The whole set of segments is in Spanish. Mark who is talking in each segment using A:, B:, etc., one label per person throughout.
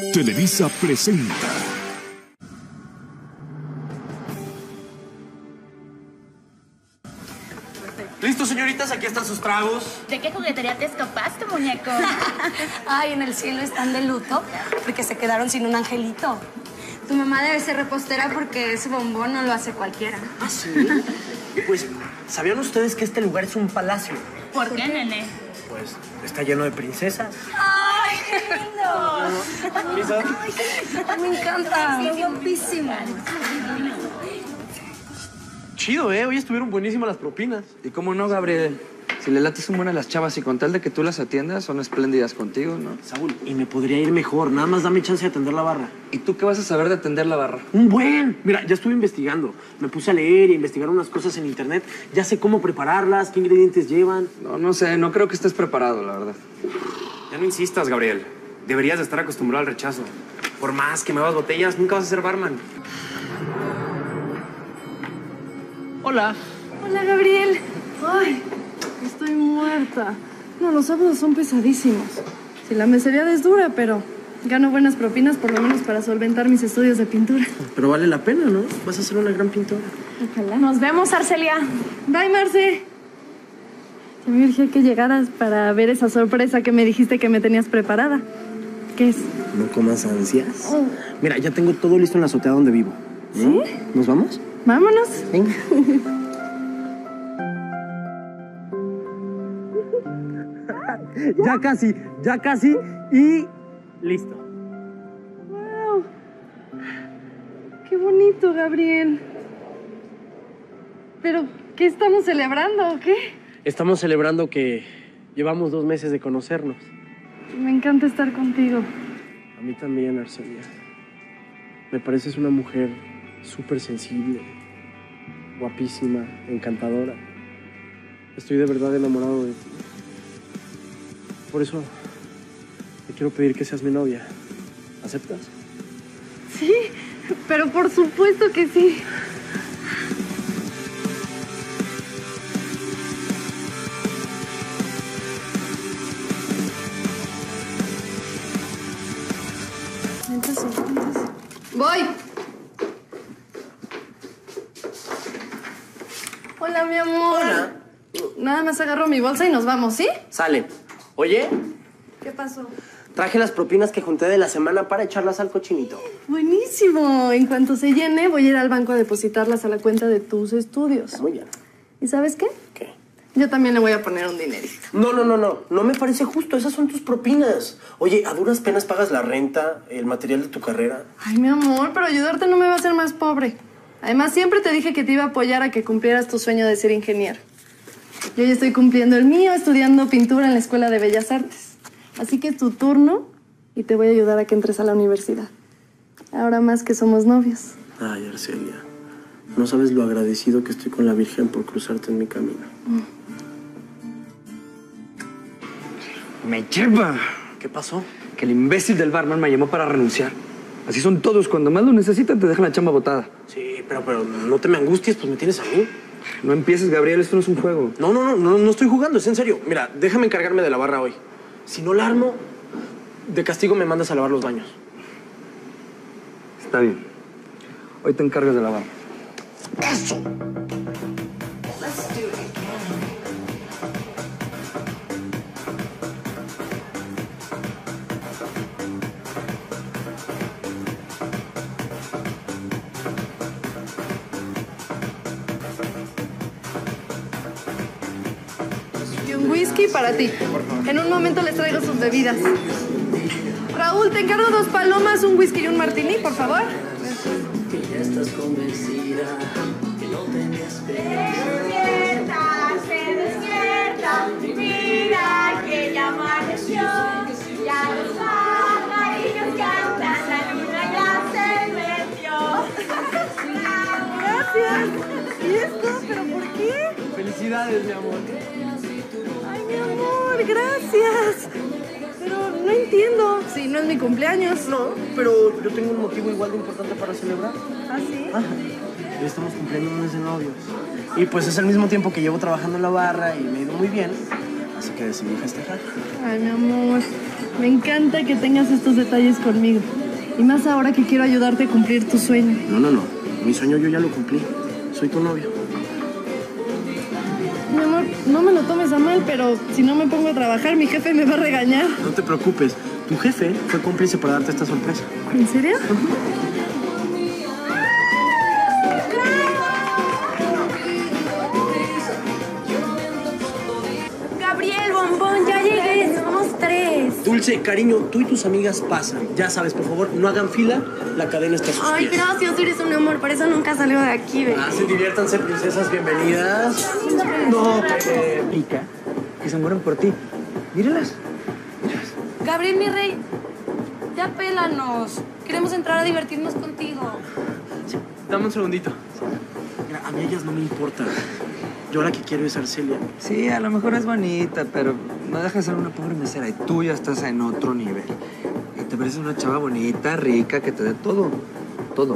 A: Televisa presenta.
B: ¿Listo, señoritas? Aquí están sus tragos.
C: ¿De qué juguetería te escapaste, muñeco?
D: Ay, en el cielo están de luto porque se quedaron sin un angelito.
E: Tu mamá debe ser repostera porque ese bombón no lo hace cualquiera.
B: ¿Ah, sí? Pues, ¿sabían ustedes que este lugar es un palacio?
C: ¿Por qué, nene?
B: Pues, está lleno de princesas.
D: ¡Ay, qué lindo!
B: ¿Lisa?
D: Ay, me encanta.
E: Es guapísimo.
B: Chido, ¿eh? Hoy estuvieron buenísimas las propinas.
F: ¿Y cómo no, Gabriel? Si le lates son buenas las chavas y con tal de que tú las atiendas, son espléndidas contigo, ¿no?
B: Saúl, y me podría ir mejor. Nada más dame chance de atender la barra.
F: ¿Y tú qué vas a saber de atender la barra?
B: ¡Un buen! Mira, ya estuve investigando. Me puse a leer y a investigar unas cosas en internet. Ya sé cómo prepararlas, qué ingredientes llevan.
F: No sé, no creo que estés preparado, la verdad.
G: Ya no insistas, Gabriel. Deberías de estar acostumbrado al rechazo. Por más que me das botellas, nunca vas a ser barman.
B: Hola.
H: Hola, Gabriel. Ay, estoy muerta. No, los sábados son pesadísimos. Sí, la mesería es dura, pero gano buenas propinas por lo menos para solventar mis estudios de pintura.
B: Pero vale la pena, ¿no? Vas a ser una gran pintora.
H: Ojalá.
E: Nos vemos, Arcelia.
H: Bye, Marce. Ya me urgía que llegaras para ver esa sorpresa que me dijiste que me tenías preparada. ¿Qué es?
B: No comas ansias. Mira, ya tengo todo listo en la azotea donde vivo.
H: ¿Sí?
B: ¿Nos vamos?
H: Vámonos.
B: Venga. ya casi y listo.
H: ¡Wow! ¡Qué bonito, Gabriel! ¿Pero qué estamos celebrando o qué?
B: Estamos celebrando que llevamos 2 meses de conocernos.
H: Me encanta estar contigo.
B: A mí también, Arcelia. Me pareces una mujer súper sensible, guapísima, encantadora. Estoy de verdad enamorado de ti. Por eso te quiero pedir que seas mi novia. ¿Aceptas?
H: Sí, pero por supuesto que sí. Siéntese. ¡Voy! Hola, mi amor.
B: Hola.
H: Nada más agarro mi bolsa y nos vamos, ¿sí?
B: Sale. Oye,
H: ¿Qué pasó?
B: traje las propinas que junté de la semana para echarlas al cochinito.
H: Buenísimo. En cuanto se llene, voy a ir al banco a depositarlas a la cuenta de tus estudios.
B: Muy bien.
H: ¿Y sabes qué?
B: ¿Qué?
H: Yo también le voy a poner un dinerito.
B: No. No me parece justo. Esas son tus propinas. Oye, a duras penas pagas la renta, el material de tu carrera.
H: Ay, mi amor, pero ayudarte no me va a hacer más pobre. Además, siempre te dije que te iba a apoyar a que cumplieras tu sueño de ser ingeniero. Yo ya estoy cumpliendo el mío, estudiando pintura en la Escuela de Bellas Artes. Así que es tu turno y te voy a ayudar a que entres a la universidad. Ahora más que somos novios.
B: Ay, Arcelia, no sabes lo agradecido que estoy con la Virgen por cruzarte en mi camino.
F: ¡Me lleva!
B: ¿Qué pasó?
F: Que el imbécil del barman me llamó para renunciar. Así son todos. Cuando más lo necesitan, te dejan la chamba botada.
B: Sí, pero no te me angusties, pues me tienes a mí.
F: No empieces, Gabriel. Esto no es un juego.
B: No estoy jugando, es en serio. Mira, déjame encargarme de la barra hoy. Si no la armo, de castigo me mandas a lavar los baños.
F: Está bien. Hoy te encargas de lavar.
B: ¡Eso!
H: Y un whisky para ti. En un momento les traigo sus bebidas. Raúl, te encargo 2 palomas, un whisky y un martini, por favor.
C: Se despierta, mira que ya amaneció. Ya los pajarillos cantan, la luna ya se metió.
H: Gracias. ¿Y esto? ¿Pero por qué?
B: Felicidades, mi amor.
H: Ay, mi amor, gracias. Pero no entiendo. Si no es mi cumpleaños.
B: No, pero yo tengo un motivo igual de importante para celebrar.
H: ¿Ah, sí?
B: Ajá. Hoy estamos cumpliendo un mes de novios. Y pues es el mismo tiempo que llevo trabajando en la barra y me ha ido muy bien. Así que decidí festejar.
H: Ay, mi amor, me encanta que tengas estos detalles conmigo. Y más ahora que quiero ayudarte a cumplir tu sueño.
B: No. Mi sueño yo ya lo cumplí. Soy tu novio.
H: Mi amor, no me lo tomes a mal, pero si no me pongo a trabajar, mi jefe me va a regañar.
B: No te preocupes. Tu jefe fue cómplice para darte esta sorpresa.
H: ¿En serio?
C: Gabriel, bombón, ya llegué. Somos 3.
B: Dulce, cariño, tú y tus amigas pasan. Ya sabes, por favor, no hagan fila. La cadena está a sus
C: Ay,
B: pies.
C: gracias, eres un amor. Por eso nunca salgo de aquí, ¿ves?
B: Diviértanse, princesas, bienvenidas. No,
F: Pica, que se mueren por ti. Míralas.
D: Gabriel, mi rey, ya pélanos. Queremos entrar a divertirnos contigo.
B: Dame un segundito. Mira, a mí ellas no me importan. Yo la que quiero es Arcelia.
F: Sí, a lo mejor es bonita, pero no deja de ser una pobre mesera y tú ya estás en otro nivel. Y te pareces una chava bonita, rica, que te dé todo. Todo.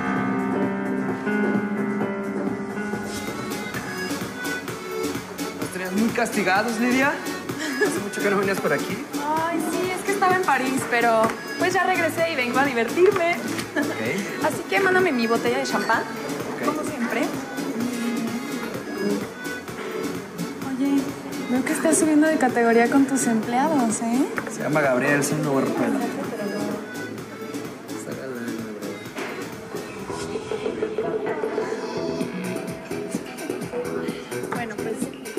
F: ¿Nos tenías muy castigados, Lidia? Hace mucho que no venías por aquí.
A: Ay, sí, es que estaba en París, pero pues ya regresé y vengo a divertirme.
F: Ok.
A: Así que mándame mi botella de champán,
F: Ok.
A: como siempre. Oye, veo que estás subiendo de categoría con tus empleados, ¿eh?
F: Se llama Gabriel, soy un nuevo repelo.
A: Bueno, pues...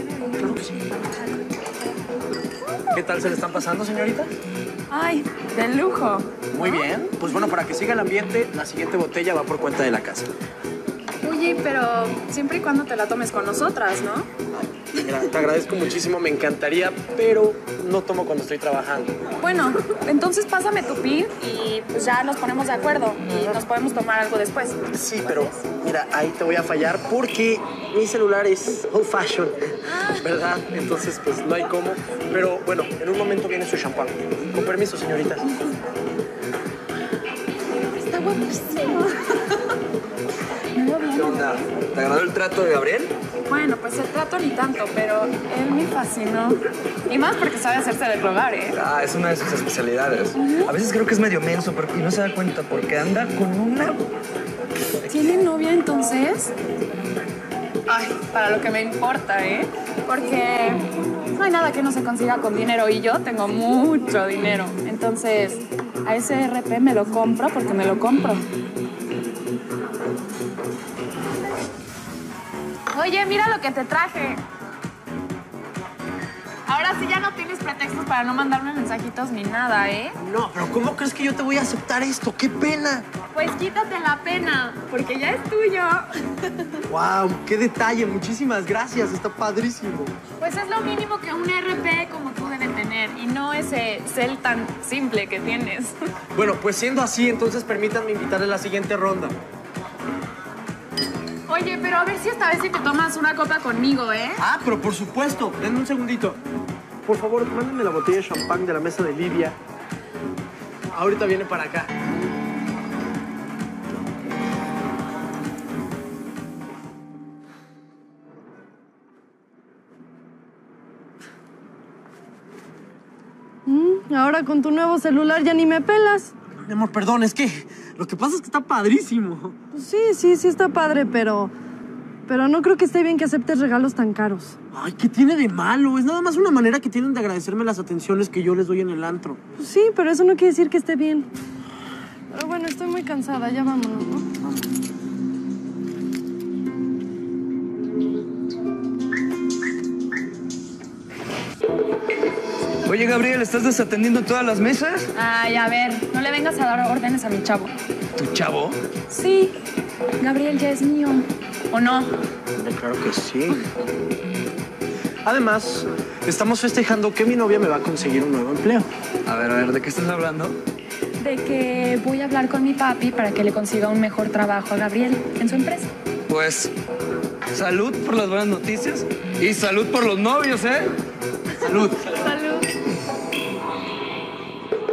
B: ¿Qué tal se le están pasando, señorita?
A: Ay, de lujo.
B: Muy bien. Pues bueno, para que siga el ambiente, la siguiente botella va por cuenta de la casa.
A: Oye, pero siempre y cuando te la tomes con nosotras, ¿no?
B: Mira, te agradezco muchísimo, me encantaría, pero no tomo cuando estoy trabajando.
A: Bueno, entonces pásame tu PIN y pues ya nos ponemos de acuerdo y nos podemos tomar algo después.
B: Sí, pero mira, ahí te voy a fallar porque mi celular es old fashion, ¿verdad? Entonces, pues no hay cómo. Pero bueno, en un momento viene su champán. Con permiso, señorita.
A: Está guapísimo.
F: ¿Qué onda? ¿Te agradó el trato de Gabriel?
A: Bueno, pues el trato ni tanto, pero él me fascinó. Y más porque sabe hacerse de rogar, ¿eh?
F: Ah, es una de sus especialidades. A veces creo que es medio menso y no se da cuenta porque anda con una...
A: ¿Tiene novia entonces? Ay, para lo que me importa, ¿eh? Porque no hay nada que no se consiga con dinero y yo tengo mucho dinero. Entonces, a ese RP me lo compro porque me lo compro. Oye, mira lo que te traje. Ahora sí ya no tienes pretextos para no mandarme mensajitos ni nada, ¿eh?
B: No, pero ¿cómo crees que yo te voy a aceptar esto? ¡Qué pena!
A: Pues quítate la pena, porque ya es tuyo.
B: ¡Wow! ¡Qué detalle! Muchísimas gracias, está padrísimo.
A: Pues es lo mínimo que un RP como tú debe tener y no ese cel tan simple que tienes.
B: Bueno, pues siendo así, entonces permítanme invitarle a la siguiente ronda.
A: Oye, pero a ver si esta vez sí te tomas una copa conmigo, ¿eh?
B: Ah, pero por supuesto. Denme un segundito. Por favor, mándenme la botella de champán de la mesa de Lidia. Ahorita viene para acá.
H: Ahora con tu nuevo celular ya ni me pelas.
B: Mi amor, perdón, es que lo que pasa es que está padrísimo.
H: Pues sí está padre, pero no creo que esté bien que aceptes regalos tan caros.
B: Ay, ¿qué tiene de malo? Es nada más una manera que tienen de agradecerme las atenciones que yo les doy en el antro.
H: Pues sí, pero eso no quiere decir que esté bien. Pero bueno, estoy muy cansada, ya vámonos, ¿no? Vamos.
F: Oye, Gabriel, ¿estás desatendiendo todas las mesas?
A: Ay, a ver, no le vengas a dar órdenes a mi chavo.
F: ¿Tu chavo?
A: Sí, Gabriel ya es mío. ¿O no?
B: Claro que sí. Además, estamos festejando que mi novia me va a conseguir un nuevo empleo.
F: A ver, ¿de qué estás hablando?
A: De que voy a hablar con mi papi para que le consiga un mejor trabajo a Gabriel en su empresa.
F: Pues, salud por las buenas noticias y salud por los novios, ¿eh?
B: Salud.
A: Salud.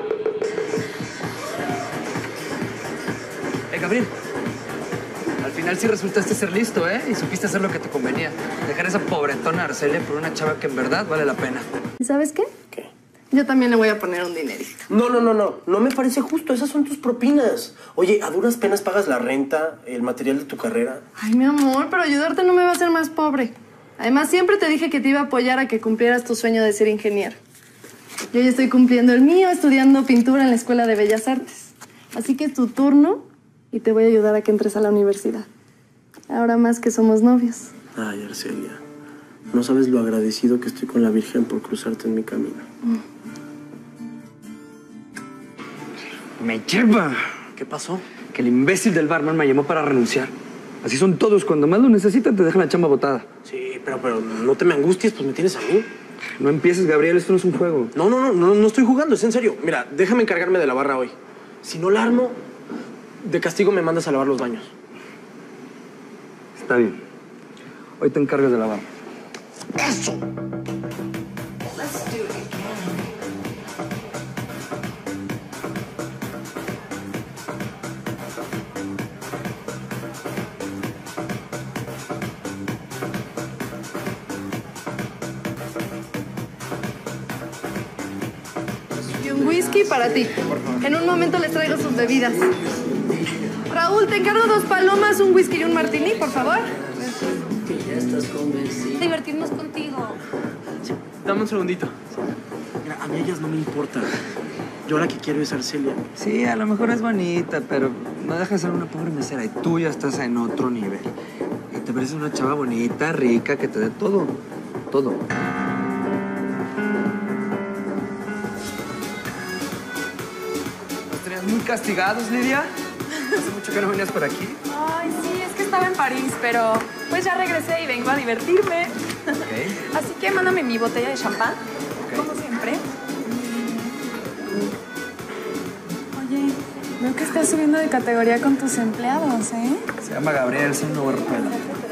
F: Gabriel, al final final sí resultaste ser listo, ¿eh? Y supiste hacer lo que te convenía. Dejar esa pobretona Arcelia por una chava que en verdad vale la pena.
H: ¿Y sabes qué?
B: ¿Qué?
H: Yo también le voy a poner un dinerito.
B: No. No me parece justo. Esas son tus propinas. Oye, a duras penas pagas la renta, el material de tu carrera.
H: Ay, mi amor, pero ayudarte no me va a hacer más pobre. Además, siempre te dije que te iba a apoyar a que cumplieras tu sueño de ser ingeniero. Yo ya estoy cumpliendo el mío, estudiando pintura en la Escuela de Bellas Artes. Así que es tu turno y te voy a ayudar a que entres a la universidad. Ahora más que somos novios.
B: Ay, Arcelia, no sabes lo agradecido que estoy con la Virgen por cruzarte en mi camino.
F: Me lleva.
B: ¿Qué pasó?
F: Que el imbécil del barman me llamó para renunciar. Así son todos. Cuando más lo necesitan, te dejan la chamba botada.
B: Sí, pero no te me angusties, pues me tienes a mí.
F: No empieces, Gabriel. Esto no es un juego.
B: No estoy jugando, es en serio. Mira, déjame encargarme de la barra hoy. Si no la armo, de castigo me mandas a lavar los baños.
F: Está bien. Hoy te encargas de la barra.
B: ¡Eso!
H: Un whisky para ti. En un momento les traigo sus bebidas. Raúl, te encargo 2 palomas, un whisky y un martini, por favor.
D: Divertirnos contigo.
B: Dame un segundito. Mira, a mí ellas no me importan. Yo la que quiero es Arcelia.
F: Sí, a lo mejor es bonita, pero no deja de ser una pobre mesera. Y tú ya estás en otro nivel. Y te pareces una chava bonita, rica, que te dé todo. Todo. ¿Nos tenías muy castigados, Lidia? Hace mucho que no venías por aquí.
A: Ay, sí, es que estaba en París, pero pues ya regresé y vengo a divertirme.
F: Ok.
A: Así que mándame mi botella de champán, como siempre. Oye, veo que estás subiendo de categoría con tus empleados, ¿eh?
F: Se llama Gabriel, es un nuevo repelo.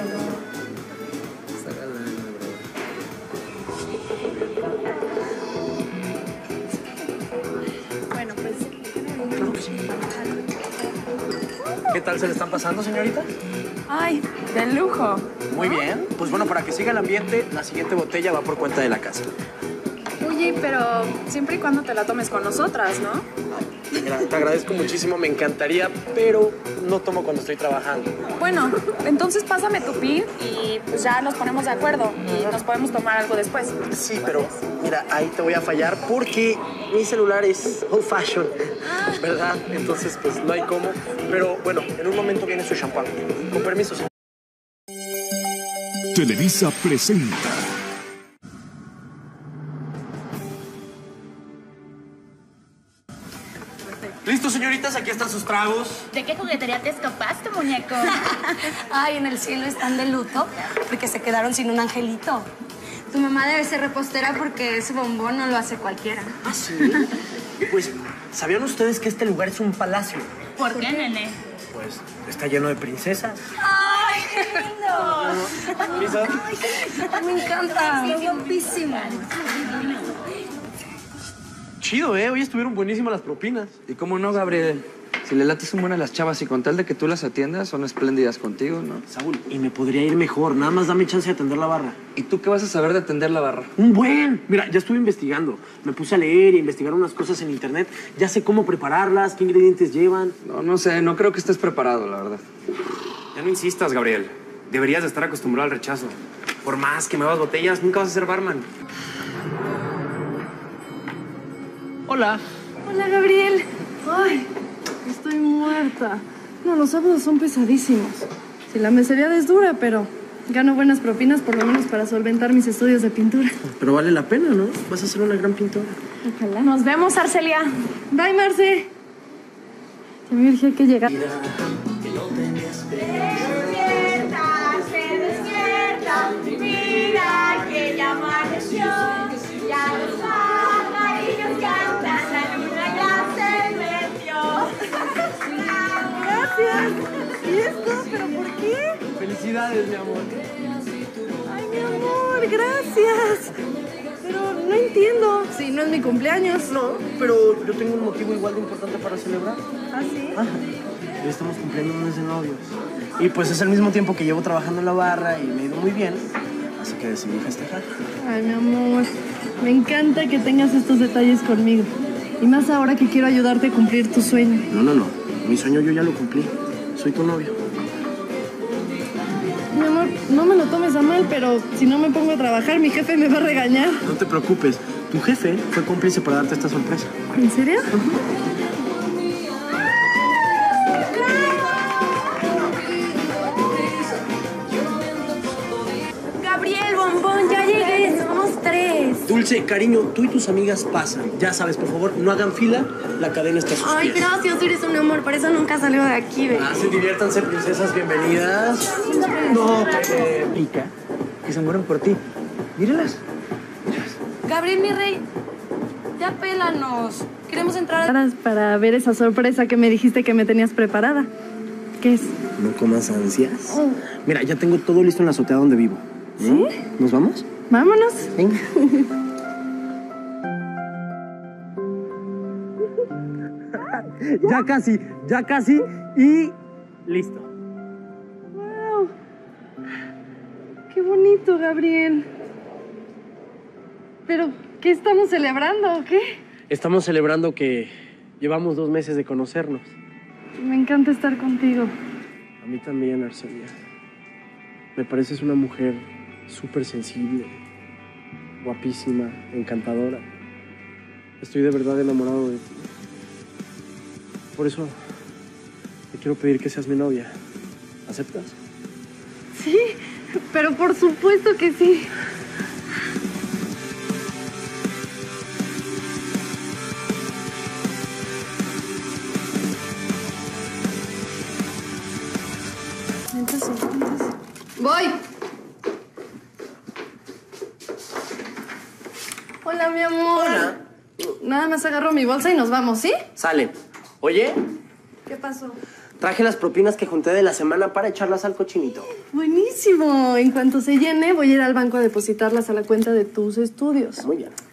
A: Bueno, pues...
B: ¿Qué tal se le están pasando, señorita?
A: Ay, de lujo.
B: Muy bien. Pues bueno, para que siga el ambiente, la siguiente botella va por cuenta de la casa.
A: Oye, pero siempre y cuando te la tomes con nosotras, ¿no?
B: Mira, te agradezco muchísimo, me encantaría, pero no tomo cuando estoy trabajando.
A: Bueno, entonces pásame tu PIN y pues ya nos ponemos de acuerdo y nos podemos tomar algo después.
B: Sí, pero mira, ahí te voy a fallar porque mi celular es old fashion, ¿verdad? Entonces, pues no hay cómo. Pero bueno, en un momento viene su champán. Con permiso, señor.
I: Televisa presenta.
B: Listo, señoritas, aquí están sus tragos.
C: ¿De qué juguetería te escapaste, muñeco?
D: Ay, en el cielo están de luto porque se quedaron sin un angelito.
E: Tu mamá debe ser repostera porque ese bombón no lo hace cualquiera.
B: ¿Ah, sí? Pues, ¿sabían ustedes que este lugar es un palacio?
C: ¿Por qué, nene?
B: Pues, está lleno de princesas.
D: ¡Ay, qué lindo!
B: ¿Lisa?
D: Ay, me encanta.
E: Es guapísimo.
B: Chido, ¿eh? Hoy estuvieron buenísimas las propinas.
F: ¿Y cómo no, Gabriel? Si le lates son buenas las chavas y con tal de que tú las atiendas, son espléndidas contigo, ¿no?
B: Saúl, y me podría ir mejor. Nada más dame chance de atender la barra.
F: ¿Y tú qué vas a saber de atender la barra?
B: Un buen. Mira, ya estuve investigando. Me puse a leer y a investigar unas cosas en internet. Ya sé cómo prepararlas, qué ingredientes llevan.
F: No sé, no creo que estés preparado, la verdad.
G: Ya no insistas, Gabriel. Deberías de estar acostumbrado al rechazo. Por más que me muevas botellas, nunca vas a ser barman.
B: Hola.
H: Hola, Gabriel. Ay, estoy muerta. No, los sábados son pesadísimos. Sí, la mesería es dura, pero gano buenas propinas por lo menos para solventar mis estudios de pintura.
B: Pero vale la pena, ¿no? Vas a ser una gran pintora.
H: Ojalá.
A: Nos vemos, Arcelia.
H: Bye, Marce. Ya me urgía que llegara.
C: Despierta, mira que ya amaneció, ya los pajarillos cantan, la luna ya se metió.
H: Gracias. ¿Y esto? ¿Pero por qué?
B: Felicidades, mi amor.
H: Ay, mi amor, gracias. Pero no entiendo. Sí, no es mi cumpleaños.
B: No, pero yo tengo un motivo igual de importante para celebrar.
H: ¿Ah, sí?
B: Ajá. Hoy estamos cumpliendo un mes de novios. Y pues es el mismo tiempo que llevo trabajando en la barra y me ha ido muy bien. Así que decidí festejar.
H: Ay, mi amor, me encanta que tengas estos detalles conmigo. Y más ahora que quiero ayudarte a cumplir tu sueño.
B: No. Mi sueño yo ya lo cumplí. Soy tu novio.
H: Mi amor, no me lo tomes a mal, pero si no me pongo a trabajar, mi jefe me va a regañar.
B: No te preocupes. Tu jefe fue cómplice para darte esta sorpresa.
H: ¿En serio?
C: Gabriel, bombón, ya llegué. Somos 3.
B: Dulce, cariño, tú y tus amigas pasan. Ya sabes, por favor, no hagan fila. La cadena está a sus
C: Ay,
B: pies.
C: gracias, eres un amor. Por eso nunca salgo de aquí, ve.
B: Sí, diviértanse, princesas, bienvenidas. No, pica.
F: Que se mueren por ti. Míralas.
D: Gabriel, mi rey, ya pélanos. Queremos entrar
H: Para ver esa sorpresa que me dijiste que me tenías preparada. ¿Qué es?
B: No comas ansias. Mira, ya tengo todo listo en la azotea donde vivo. ¿Sí? ¿Nos vamos?
H: Vámonos.
B: Venga. ya casi y listo.
H: ¡Wow! ¡Qué bonito, Gabriel! ¿Pero qué estamos celebrando o qué?
B: Estamos celebrando que llevamos 2 meses de conocernos.
H: Me encanta estar contigo.
B: A mí también, Arcelia. Me pareces una mujer súper sensible, guapísima, encantadora. Estoy de verdad enamorado de ti. Por eso te quiero pedir que seas mi novia. ¿Aceptas?
H: Sí, pero por supuesto que sí. Voy. Hola, mi amor.
B: Hola.
H: Nada más agarro mi bolsa y nos vamos, ¿sí?
B: Sale. Oye,
H: ¿Qué pasó?
B: traje las propinas que junté de la semana para echarlas al cochinito.
H: Buenísimo. En cuanto se llene, voy a ir al banco a depositarlas a la cuenta de tus estudios.
B: Muy bien.